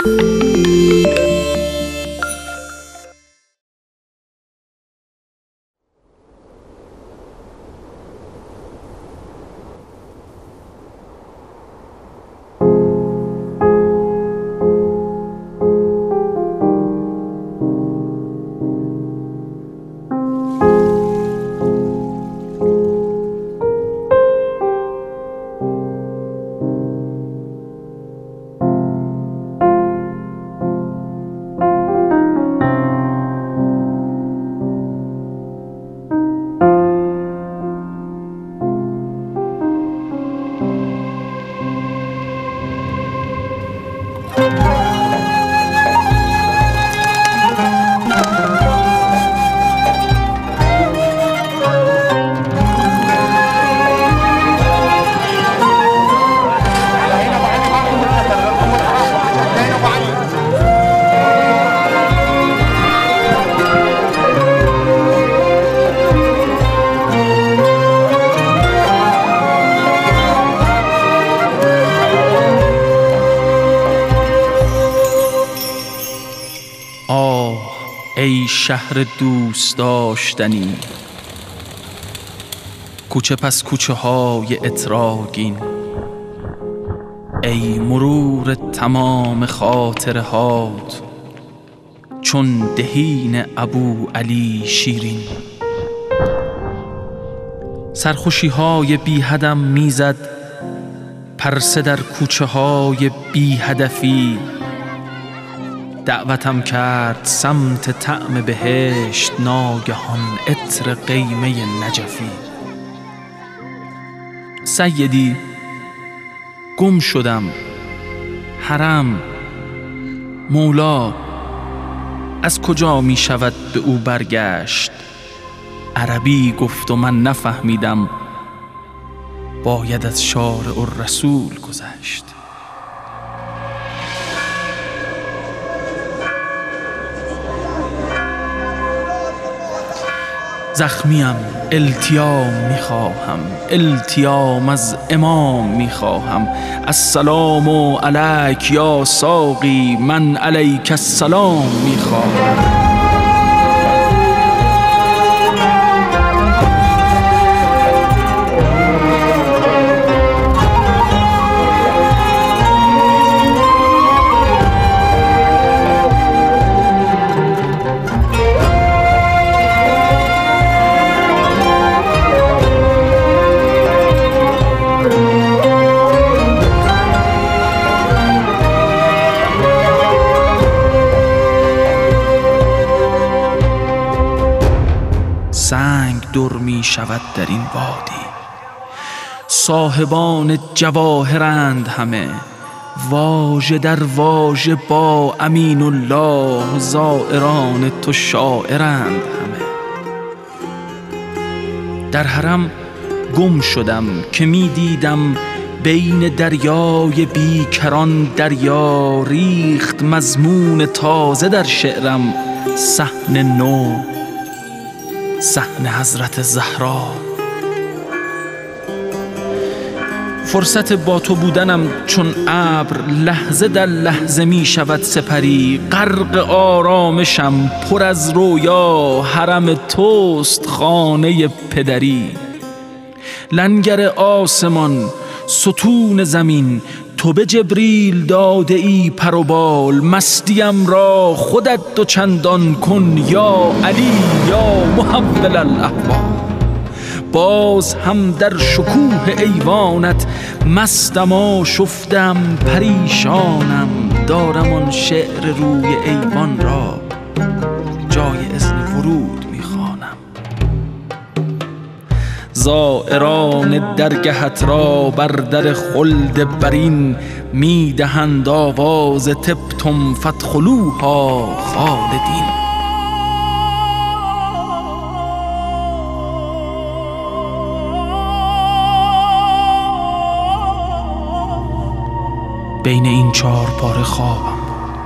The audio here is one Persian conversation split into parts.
ای شهر دوست داشتنی، کوچه پس کوچه های اتراگین، ای مرور تمام خاطره هات چون دهین ابو علی شیرین. سرخوشی های بی حدم میزد پرسه در کوچه های بی هدفی، دعوتم کرد سمت طعم بهشت ناگهان عطر قیمه نجفی. سیدی گم شدم، حرم مولا از کجا می شود به او برگشت؟ عربی گفت و من نفهمیدم، باید از شارع الرسول گذشت. زخمیم، التیام میخواهم، التیام از امام میخواهم. السلام علیک یا ساقی، من علیک السلام میخواهم. سنگ در می شود در این وادی، صاحبان جواهرند همه، واژه در واژه با امین الله، زائران تو شاعرند همه. در حرم گم شدم که می دیدم بین دریای بیکران دریا، ریخت مضمون تازه در شعرم، صحن نو، صحن حضرت زهرا. فرصت با تو بودنم چون ابر، لحظه در لحظه می شود سپری، غرق آرامشم پر از رویا، حرم توست خانه پدری. لنگر آسمان، ستون زمین، تو به جبریل داده ای پر و بال، مستیم را خودت دو چندان کن یا علی یا محول الاحوال. باز هم در شکوه ایوانت مستم و شفتم پریشانم، دارم آن شعر روی ایوان را جای اذن ورود میخوانم. زائران درگهت را بر در خلد برین، میدهند آواز تبتم فادخلوها خالدین. بین این چهار پاره خوابم بود،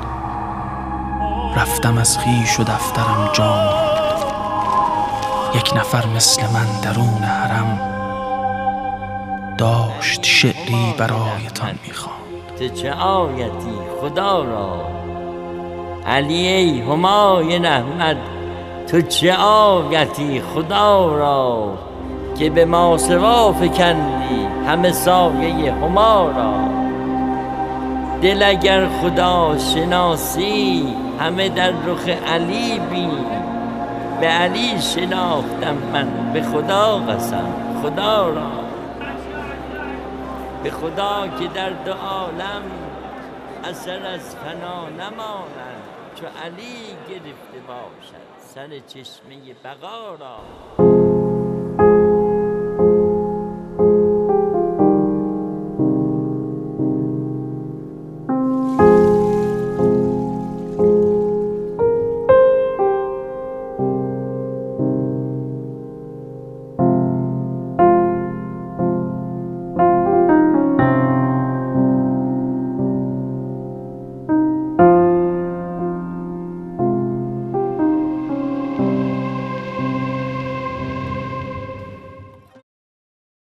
رفتم از خویش و دفترم جا ماند. یک نفر مثل من درون حرم داشت شعری برایتان میخواند. تو چه آیتی خدا را. علی ای همایون احمد تو چه آیتی خدا را، که به ماسوا فکندی همه سایه هما را. دل اگر خدا شناسی همه در رخ علی بین، به علی شناختم من به خدا قسم خدا را. به خدا که در دو عالم اثر از فنا نماند، چو علی گرفته باشد سر چشمه بقا را.